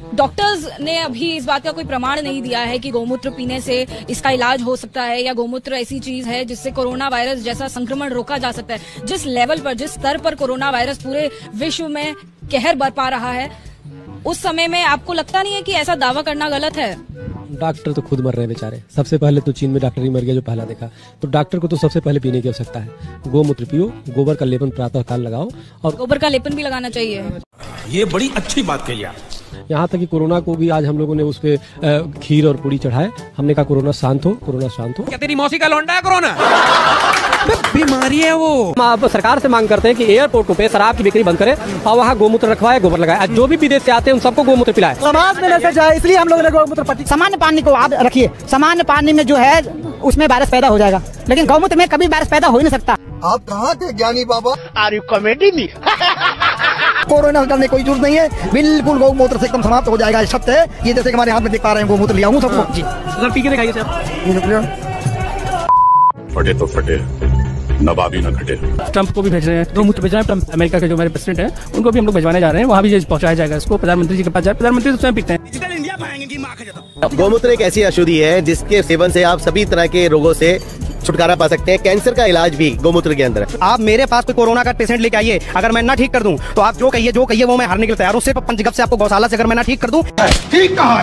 Doctors ने अभी इस बात का कोई प्रमाण नहीं दिया है कि गौमूत्र पीने से इसका इलाज हो सकता है या गौमूत्र ऐसी चीज है जिससे कोरोना वायरस जैसा संक्रमण रोका जा सकता है। जिस लेवल पर, जिस स्तर पर कोरोना वायरस पूरे विश्व में कहर बरपा रहा है, उस समय में आपको लगता नहीं है कि ऐसा दावा करना गलत है? डॉक्टर तो खुद मर रहे हैं बेचारे। सबसे पहले तो चीन में डॉक्टर ही मर गया जो पहला देखा। तो डॉक्टर को तो सबसे पहले पीने की आवश्यकता है। गोमूत्र पियो, गोबर का लेपन प्रातः काल लगाओ। और गोबर का लेपन भी लगाना चाहिए। ये बड़ी अच्छी बात कही आप। यहाँ तक कि कोरोना को भी आज हम लोगों ने उस पे खीर और पूरी चढ़ाए। हमने कहा कोरोना शांत हो, कोरोना शांत हो। क्या तेरी मौसी का लौंडा है कोरोना? बीमारी है वो। हम आप सरकार से मांग करते हैं कि एयरपोर्ट पे शराब की बिक्री बंद करे और वहाँ गोमूत्र रखवाए, गोबर लगाए। जो भी विदेश से आते हैं उन सबको गोमूत्र पिलाए। समाज में मैसेज है, इसलिए हम लोगों ने गोमूत्र। सामान्य पानी को आप रखिए, सामान्य पानी में जो है उसमें वायरस पैदा हो जाएगा, लेकिन गौमूत्र में कभी वायरस पैदा हो ही नहीं सकता। आप कहाँ थे ज्ञानी बाबा? Are you comedy me? Corona से डरने कोई जरूरत नहीं है, बिल्कुल गौमूत्र से एकदम समाप्त हो जाएगा। सत्य है ये, जैसे हमारे हाथ में देख पा रहे हैं गोमूत्र लिया हूँ सबको जी। सर पी के दिखाइए सर। फटे तो फटे, नवाबी न घटे। ट्रम्प को भी भेज रहे हैं, गोमूत्र भेज रहे हैं। ट्रम्प अमेरिका के जो हमारे प्रेसिडेंट हैं उनको भी हम लोग भिजवाने जा रहे हैं। वहाँ भी पहुंचाया जाएगा इसको। प्रधानमंत्री जी के पास जाए, प्रधानमंत्री तो स्वयं पीते हैं। गोमूत्र एक ऐसी औषधि है जिसके सेवन से आप सभी तरह के रोगों से छुटकारा पा सकते हैं। कैंसर का इलाज भी गोमूत्र के अंदर है। आप मेरे पास कोई कोरोना का पेशेंट लेके आइए, अगर मैं ना ठीक कर दूं तो आप जो कहिए वो मैं हारने के लिए तैयार हूं। सिर्फ पंचगप से आपको गौशाला से अगर मैं ना ठीक कर दूं। ठीक कहा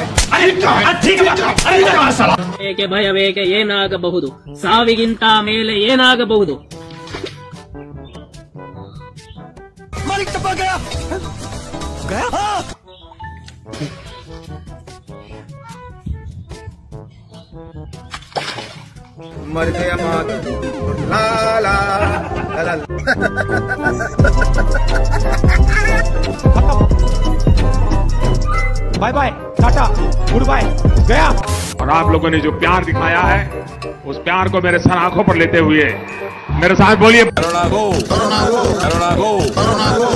है। ಏಕೆ ಭಯವೇಕೆ ಏನಾಗಬಹುದು, ಸಾವಿಗಿಂತ ಮೇಲೆ ಏನಾಗಬಹುದು. मालिक टपा गया मर गया ला ला ला। Bye bye, tata, good bye, गया। और आप लोगों ने जो प्यार दिखाया है, उस प्यार को मेरे सर आंखों पर लेते हुए मेरे साथ बोलिए, करुणा गो, करुणा गो, करुणा गो, करुणा गो।